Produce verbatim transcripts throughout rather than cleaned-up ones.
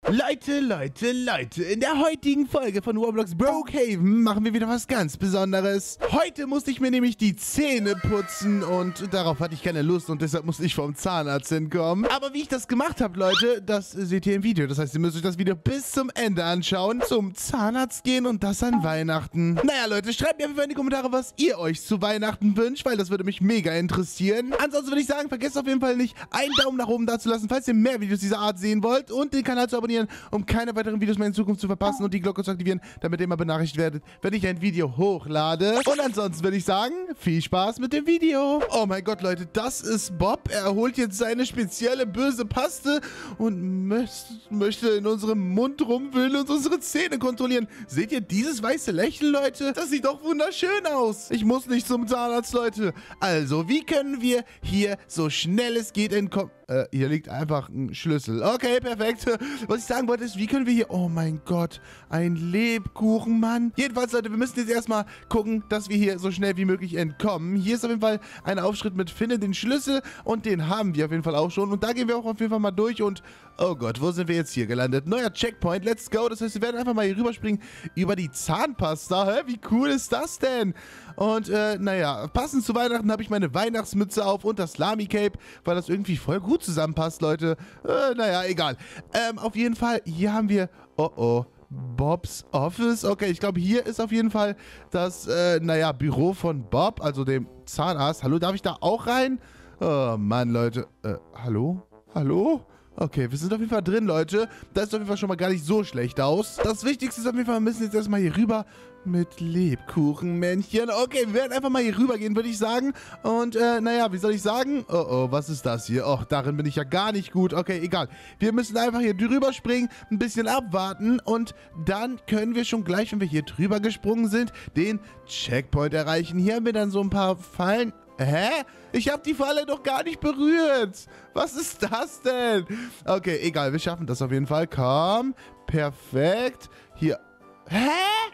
Leute, Leute, Leute, in der heutigen Folge von Roblox Brookhaven machen wir wieder was ganz Besonderes. Heute musste ich mir nämlich die Zähne putzen und darauf hatte ich keine Lust und deshalb musste ich vom Zahnarzt hinkommen. Aber wie ich das gemacht habe, Leute, das seht ihr im Video. Das heißt, ihr müsst euch das Video bis zum Ende anschauen, zum Zahnarzt gehen und das an Weihnachten. Naja, Leute, schreibt mir einfach in die Kommentare, was ihr euch zu Weihnachten wünscht, weil das würde mich mega interessieren. Ansonsten würde ich sagen, vergesst auf jeden Fall nicht, einen Daumen nach oben da zu lassen, falls ihr mehr Videos dieser Art sehen wollt und den Kanal zu abonnieren, um keine weiteren Videos mehr in Zukunft zu verpassen und die Glocke zu aktivieren, damit ihr immer benachrichtigt werdet, wenn ich ein Video hochlade. Und ansonsten würde ich sagen, viel Spaß mit dem Video. Oh mein Gott, Leute, das ist Bob. Er holt jetzt seine spezielle böse Paste und möchte in unserem Mund rumwühlen und unsere Zähne kontrollieren. Seht ihr dieses weiße Lächeln, Leute? Das sieht doch wunderschön aus. Ich muss nicht zum Zahnarzt, Leute. Also, wie können wir hier so schnell es geht entkommen? Äh, hier liegt einfach ein Schlüssel. Okay, perfekt. Was ich sagen wollte ist, wie können wir hier... Oh mein Gott, ein Lebkuchen, Mann. Jedenfalls, Leute, wir müssen jetzt erstmal gucken, dass wir hier so schnell wie möglich entkommen. Hier ist auf jeden Fall ein Aufschritt mit Finde den Schlüssel und den haben wir auf jeden Fall auch schon. Und da gehen wir auch auf jeden Fall mal durch und... Oh Gott, wo sind wir jetzt hier gelandet? Neuer Checkpoint, let's go. Das heißt, wir werden einfach mal hier rüberspringen über die Zahnpasta. Hä? Wie cool ist das denn? Und, äh, naja, passend zu Weihnachten habe ich meine Weihnachtsmütze auf und das Lamy-Cape, weil das irgendwie voll gut zusammenpasst, Leute. Äh, naja, egal. Ähm, auf jeden Fall, hier haben wir... Oh, oh. Bobs Office. Okay, ich glaube, hier ist auf jeden Fall das, äh, naja, Büro von Bob, also dem Zahnarzt. Hallo, darf ich da auch rein? Oh, Mann, Leute. Äh, hallo? Hallo? Okay, wir sind auf jeden Fall drin, Leute. Das sieht auf jeden Fall schon mal gar nicht so schlecht aus. Das Wichtigste ist auf jeden Fall, wir müssen jetzt erstmal hier rüber mit Lebkuchenmännchen. Okay, wir werden einfach mal hier rüber gehen, würde ich sagen. Und, äh, naja, wie soll ich sagen? Oh, oh, was ist das hier? Och, darin bin ich ja gar nicht gut. Okay, egal. Wir müssen einfach hier drüber springen, ein bisschen abwarten und dann können wir schon gleich, wenn wir hier drüber gesprungen sind, den Checkpoint erreichen. Hier haben wir dann so ein paar Fallen... Hä? Ich habe die Falle doch gar nicht berührt. Was ist das denn? Okay, egal. Wir schaffen das auf jeden Fall. Komm. Perfekt. Hier. Hä?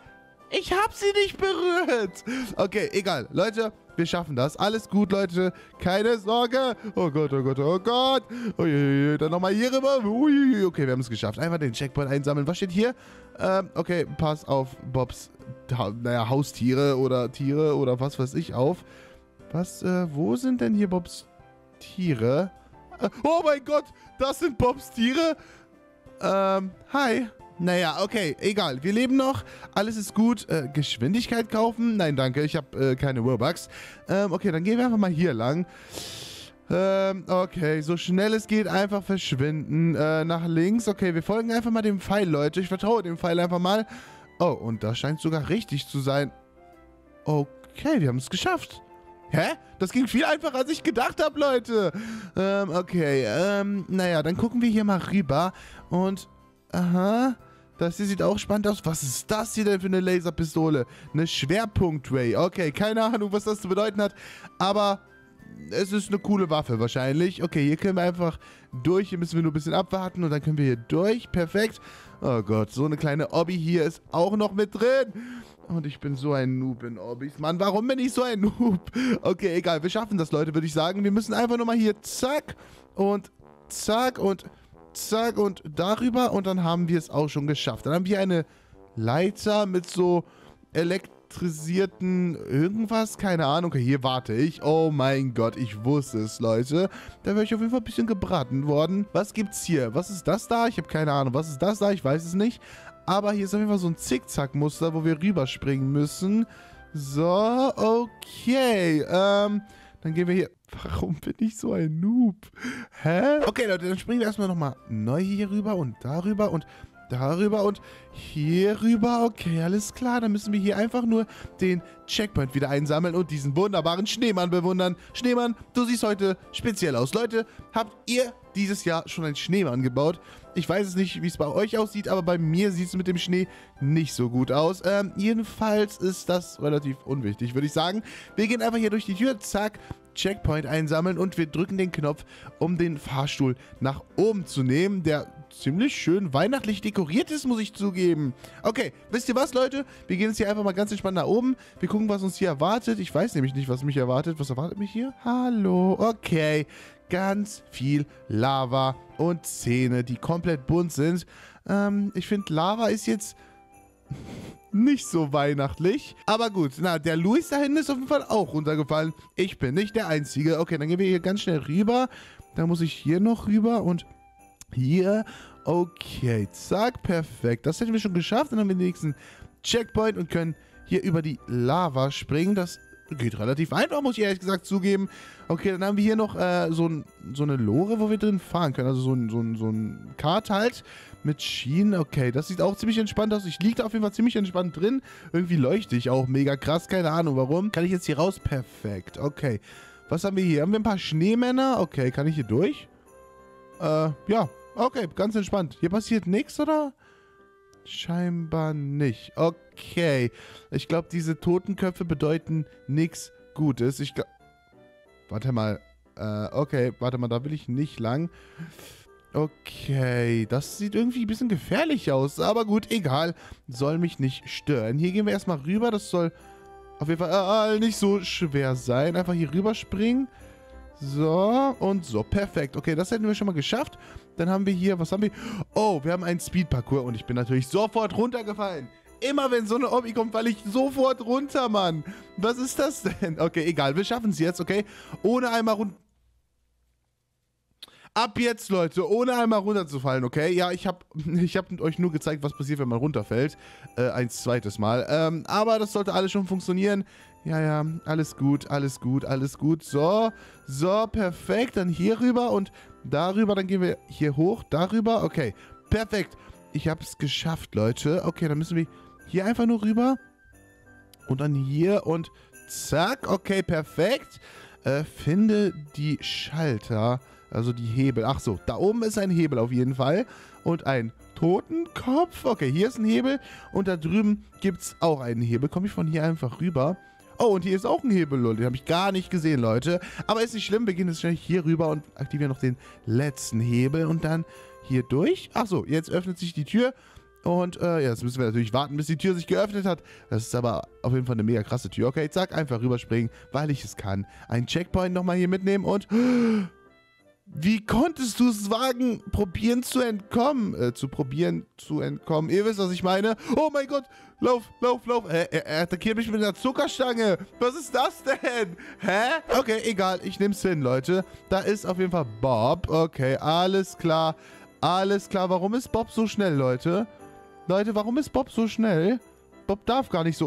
Ich habe sie nicht berührt. Okay, egal. Leute, wir schaffen das. Alles gut, Leute. Keine Sorge. Oh Gott, oh Gott, oh Gott. Uiuiui. Dann nochmal hier rüber. Uiuiui. Okay, wir haben es geschafft. Einfach den Checkpoint einsammeln. Was steht hier? Ähm, okay, pass auf Bobs, naja, Haustiere oder Tiere oder was weiß ich auf. Was, äh, wo sind denn hier Bobs Tiere? Äh, oh mein Gott, das sind Bobs Tiere? Ähm, hi. Naja, okay, egal. Wir leben noch. Alles ist gut. Äh, Geschwindigkeit kaufen? Nein, danke. Ich habe äh, keine Robux. Ähm, okay, dann gehen wir einfach mal hier lang. Ähm, okay, so schnell es geht, einfach verschwinden. Äh, nach links. Okay, wir folgen einfach mal dem Pfeil, Leute. Ich vertraue dem Pfeil einfach mal. Oh, und das scheint sogar richtig zu sein. Okay, wir haben es geschafft. Hä? Das ging viel einfacher, als ich gedacht habe, Leute. Ähm, okay. Ähm, naja, dann gucken wir hier mal rüber. Und, aha, das hier sieht auch spannend aus. Was ist das hier denn für eine Laserpistole? Eine Schwerpunkt-Ray. Okay, keine Ahnung, was das zu bedeuten hat. Aber es ist eine coole Waffe wahrscheinlich. Okay, hier können wir einfach durch. Hier müssen wir nur ein bisschen abwarten und dann können wir hier durch. Perfekt. Oh Gott, so eine kleine Obby hier ist auch noch mit drin. Und ich bin so ein Noob in Obbys. Mann, warum bin ich so ein Noob? Okay, egal. Wir schaffen das, Leute, würde ich sagen. Wir müssen einfach nur mal hier zack und zack und zack und darüber. Und dann haben wir es auch schon geschafft. Dann haben wir eine Leiter mit so elektrisierten irgendwas. Keine Ahnung. Okay, hier warte ich. Oh mein Gott, ich wusste es, Leute. Da wäre ich auf jeden Fall ein bisschen gebraten worden. Was gibt's hier? Was ist das da? Ich habe keine Ahnung. Was ist das da? Ich weiß es nicht. Aber hier ist auf jeden Fall so ein Zickzack-Muster, wo wir rüberspringen müssen. So, okay. Ähm, dann gehen wir hier... Warum bin ich so ein Noob? Hä? Okay, Leute, dann springen wir erstmal nochmal neu hier rüber und darüber und darüber und hier rüber. Okay, alles klar. Dann müssen wir hier einfach nur den Checkpoint wieder einsammeln und diesen wunderbaren Schneemann bewundern. Schneemann, du siehst heute speziell aus. Leute, habt ihr dieses Jahr schon einen Schneemann gebaut? Ich weiß es nicht, wie es bei euch aussieht, aber bei mir sieht es mit dem Schnee nicht so gut aus. Ähm, jedenfalls ist das relativ unwichtig, würde ich sagen. Wir gehen einfach hier durch die Tür, zack, Checkpoint einsammeln und wir drücken den Knopf, um den Fahrstuhl nach oben zu nehmen, der ziemlich schön weihnachtlich dekoriert ist, muss ich zugeben. Okay, wisst ihr was, Leute? Wir gehen jetzt hier einfach mal ganz entspannt nach oben. Wir gucken, was uns hier erwartet. Ich weiß nämlich nicht, was mich erwartet. Was erwartet mich hier? Hallo, okay. Ganz viel Lava und Zähne, die komplett bunt sind. Ähm, ich finde, Lava ist jetzt nicht so weihnachtlich. Aber gut, na, der Luis da hinten ist auf jeden Fall auch runtergefallen. Ich bin nicht der Einzige. Okay, dann gehen wir hier ganz schnell rüber. Da muss ich hier noch rüber und hier. Okay, zack, perfekt. Das hätten wir schon geschafft. Dann haben wir den nächsten Checkpoint und können hier über die Lava springen. Das geht relativ einfach, muss ich ehrlich gesagt zugeben. Okay, dann haben wir hier noch äh, so, ein, so eine Lore, wo wir drin fahren können. Also so ein, so ein, so ein Kart halt mit Schienen. Okay, das sieht auch ziemlich entspannt aus. Ich liege da auf jeden Fall ziemlich entspannt drin. Irgendwie leuchte ich auch mega krass. Keine Ahnung warum. Kann ich jetzt hier raus? Perfekt. Okay. Was haben wir hier? Haben wir ein paar Schneemänner? Okay, kann ich hier durch? Äh, ja. Okay, ganz entspannt. Hier passiert nichts, oder? Scheinbar nicht. Okay. Ich glaube, diese Totenköpfe bedeuten nichts Gutes. Ich glaube... Warte mal. Äh, okay, warte mal, da will ich nicht lang. Okay, das sieht irgendwie ein bisschen gefährlich aus. Aber gut, egal. Soll mich nicht stören. Hier gehen wir erstmal rüber. Das soll auf jeden Fall äh, nicht so schwer sein. Einfach hier rüber springen. So, und so. Perfekt. Okay, das hätten wir schon mal geschafft. Dann haben wir hier, was haben wir? Oh, wir haben einen Speed-Parcours und ich bin natürlich sofort runtergefallen. Immer wenn so eine Obby kommt, falle ich sofort runter, Mann. Was ist das denn? Okay, egal, wir schaffen es jetzt, okay? Ohne einmal runter... Ab jetzt, Leute, ohne einmal runterzufallen, okay? Ja, ich habe ich hab euch nur gezeigt, was passiert, wenn man runterfällt. Äh, ein zweites Mal. Ähm, aber das sollte alles schon funktionieren. Ja, ja, alles gut, alles gut, alles gut. So, so, perfekt. Dann hier rüber und darüber. Dann gehen wir hier hoch, darüber. Okay, perfekt. Ich habe es geschafft, Leute. Okay, dann müssen wir hier einfach nur rüber. Und dann hier und zack. Okay, perfekt. Äh, finde die Schalter. Also die Hebel. Ach so, da oben ist ein Hebel auf jeden Fall. Und ein Totenkopf. Okay, hier ist ein Hebel. Und da drüben gibt es auch einen Hebel. Komme ich von hier einfach rüber. Oh, und hier ist auch ein Hebel, Leute. Den habe ich gar nicht gesehen, Leute. Aber ist nicht schlimm. Wir gehen jetzt schnell hier rüber und aktivieren noch den letzten Hebel. Und dann hier durch. Ach so, jetzt öffnet sich die Tür. Und äh, ja, jetzt müssen wir natürlich warten, bis die Tür sich geöffnet hat. Das ist aber auf jeden Fall eine mega krasse Tür. Okay, zack, einfach rüberspringen, weil ich es kann. Ein Checkpoint nochmal hier mitnehmen und... Wie konntest du es wagen, probieren zu entkommen? Äh, zu probieren zu entkommen. Ihr wisst, was ich meine. Oh mein Gott. Lauf, lauf, lauf. Äh, er, er attackiert mich mit einer Zuckerstange. Was ist das denn? Hä? Okay, egal. Ich nehme es hin, Leute. Da ist auf jeden Fall Bob. Okay, alles klar. Alles klar. Warum ist Bob so schnell, Leute? Leute, warum ist Bob so schnell? Bob darf gar nicht so...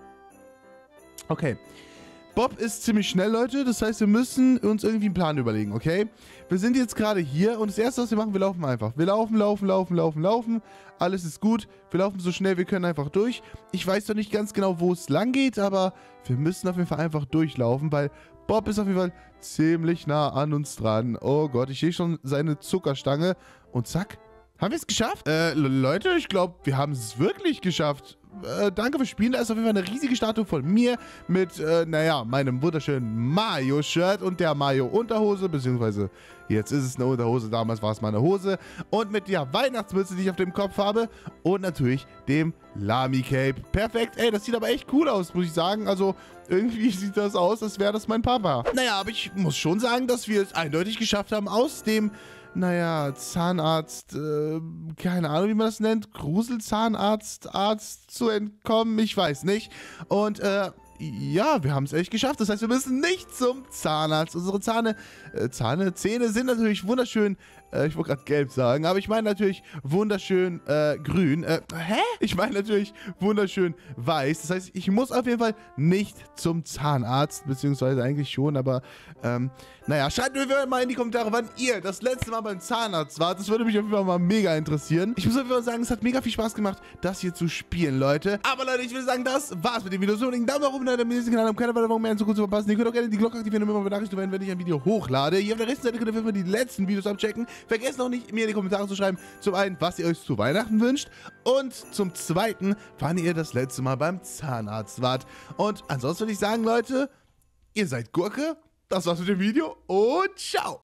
Okay. Bob ist ziemlich schnell, Leute. Das heißt, wir müssen uns irgendwie einen Plan überlegen, okay? Wir sind jetzt gerade hier und das Erste, was wir machen, wir laufen einfach. Wir laufen, laufen, laufen, laufen, laufen. Alles ist gut. Wir laufen so schnell, wir können einfach durch. Ich weiß doch nicht ganz genau, wo es lang geht, aber wir müssen auf jeden Fall einfach durchlaufen, weil Bob ist auf jeden Fall ziemlich nah an uns dran. Oh Gott, ich sehe schon seine Zuckerstange und zack. Haben wir es geschafft? Äh, Leute, ich glaube, wir haben es wirklich geschafft. Äh, danke fürs Spielen. Da ist auf jeden Fall eine riesige Statue von mir mit, äh, naja, meinem wunderschönen Mario-Shirt und der Mario-Unterhose, beziehungsweise jetzt ist es eine Unterhose, damals war es mal eine Hose. Und mit der Weihnachtsmütze, die ich auf dem Kopf habe und natürlich dem Lami-Cape. Perfekt. Ey, das sieht aber echt cool aus, muss ich sagen. Also, irgendwie sieht das aus, als wäre das mein Papa. Naja, aber ich muss schon sagen, dass wir es eindeutig geschafft haben, aus dem... Naja, Zahnarzt, äh, keine Ahnung, wie man das nennt, Gruselzahnarzt, Arzt zu entkommen, ich weiß nicht. Und, äh, ja, wir haben es echt geschafft. Das heißt, wir müssen nicht zum Zahnarzt. Unsere Zahne, äh, Zahne, Zähne sind natürlich wunderschön, äh, ich wollte gerade gelb sagen, aber ich meine natürlich wunderschön, äh, grün. Äh, hä? Ich meine natürlich wunderschön weiß. Das heißt, ich muss auf jeden Fall nicht zum Zahnarzt, beziehungsweise eigentlich schon, aber, ähm, naja, schreibt mir mal in die Kommentare, wann ihr das letzte Mal beim Zahnarzt wart. Das würde mich auf jeden Fall mal mega interessieren. Ich muss auf jeden Fall sagen, es hat mega viel Spaß gemacht, das hier zu spielen, Leute. Aber Leute, ich würde sagen, das war's mit dem Video. So, einen Daumen nach oben, damit ihr diesen Kanal um keine weitere Woche mehr in Zukunft zu verpassen. Ihr könnt auch gerne die Glocke aktivieren, um immer benachrichtigt werden, wenn ich ein Video hochlade. Hier auf der rechten Seite könnt ihr immer die letzten Videos abchecken. Vergesst auch nicht, mir in die Kommentare zu schreiben, zum einen, was ihr euch zu Weihnachten wünscht und zum zweiten, wann ihr das letzte Mal beim Zahnarzt wart. Und ansonsten würde ich sagen, Leute, ihr seid Gurke. Das war's mit dem Video und ciao!